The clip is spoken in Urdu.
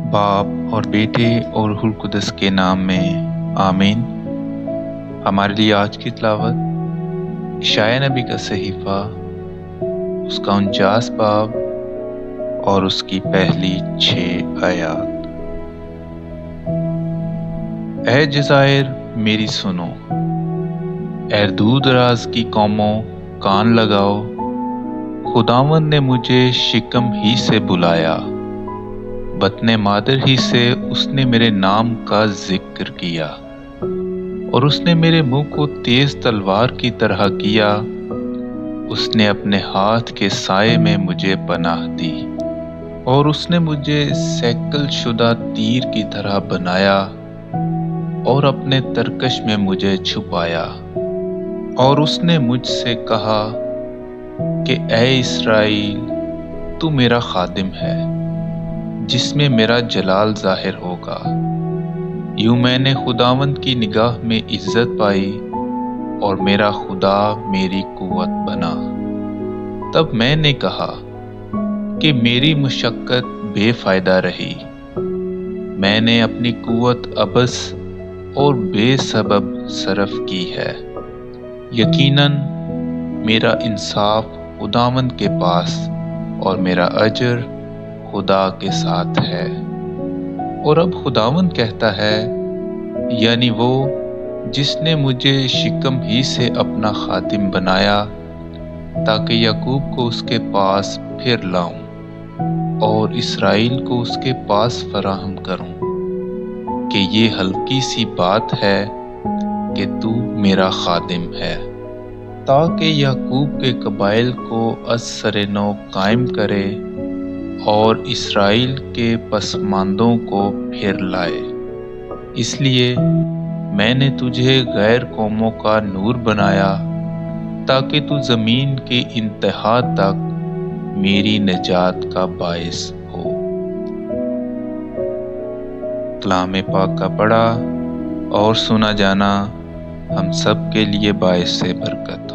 باپ اور بیٹے اور روح القدس کے نام میں آمین۔ ہمارے لیے آج کی تلاوت اشعیاء نبی کا صحیفہ اس کا 49 باب اور اس کی پہلی 6 آیات۔ اے جزائر میری سنو، اے دور دراز کی قوموں کان لگاؤ، خداوند نے مجھے شکم ہی سے بلایا، بطن مادر ہی سے اس نے میرے نام کا ذکر کیا، اور اس نے میرے منہ کو تیز تلوار کی طرح کیا، اس نے اپنے ہاتھ کے سائے میں مجھے پناہ دی، اور اس نے مجھے سیکل شدہ تیر کی طرح بنایا، اور اپنے ترکش میں مجھے چھپایا، اور اس نے مجھ سے کہا کہ اے اسرائیل، تو میرا خادم ہے جس میں میرا جلال ظاہر ہوگا۔ یوں میں نے خداوند کی نگاہ میں عزت پائی، اور میرا خدا میری قوت بنا۔ تب میں نے کہا کہ میری مشقت بے فائدہ رہی، میں نے اپنی قوت عبث اور بے سبب صرف کی ہے۔ یقیناً میرا انصاف خداوند کے پاس اور میرا اجر خدا کے ساتھ ہے۔ اور اب خداوند کہتا ہے، یعنی وہ جس نے مجھے شکم ہی سے اپنا خادم بنایا، تاکہ یعقوب کو اس کے پاس پھر لاؤں اور اسرائیل کو اس کے پاس فراہم کروں، کہ یہ ہلکی سی بات ہے کہ تو میرا خادم ہے، تاکہ یعقوب کے قبائل کو از سر نو قائم کرے اور اسرائیل کے پسماندوں کو پھر لائے۔ اس لیے میں نے تجھے غیر قوموں کا نور بنایا، تاکہ تو زمین کے انتہا تک میری نجات کا باعث ہو۔ کلام پاک کا پڑھا اور سنا جانا ہم سب کے لیے باعث برکت۔